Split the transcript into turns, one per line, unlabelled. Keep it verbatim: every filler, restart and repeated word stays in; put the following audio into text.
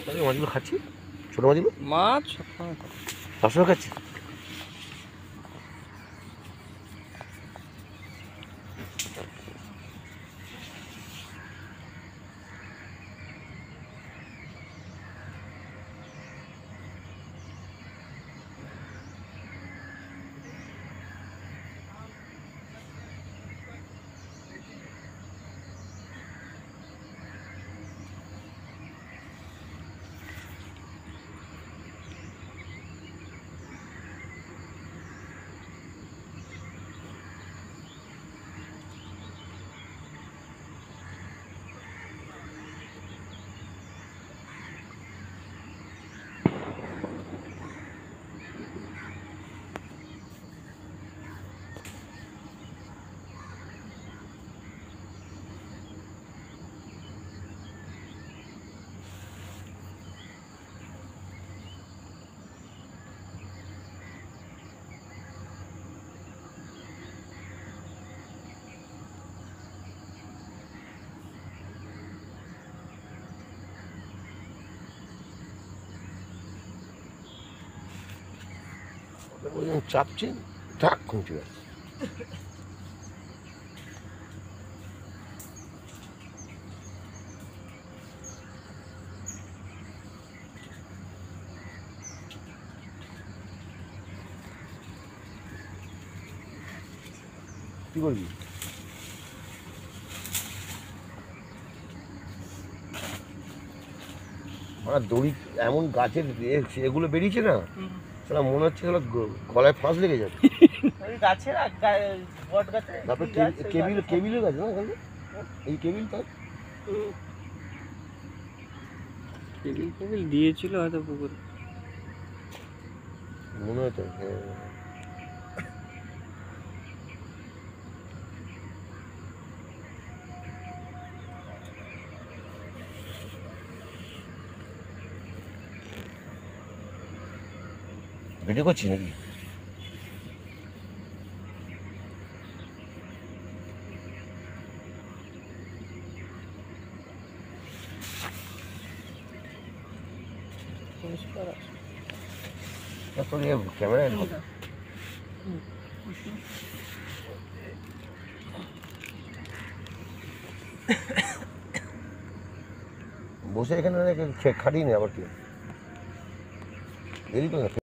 মাছগুলো খাচ্ছি, ছোটো মাছগুলো
মাছ
সবসময় খাচ্ছি। চাপছে ঠাক কমছে গেছে। কি করবি? আমার দড়ি এমন গাছের এগুলো বেরিয়েছে না, সেটা মনে হচ্ছে গলায় ফাঁস লেগে যাবে।
গাছের বট গাছে
তারপরে কেবিল কেবিলের গাছ না, এই কেবিল তো
কেবিল কেবিল দিয়েছিল হয়তো পুকুরে,
মনে হতো। হ্যাঁ ভিডিও করছি নাকি? ক্যামেরা বসে এখানে খাটিয়ে নি আবার কি দেরি তো না।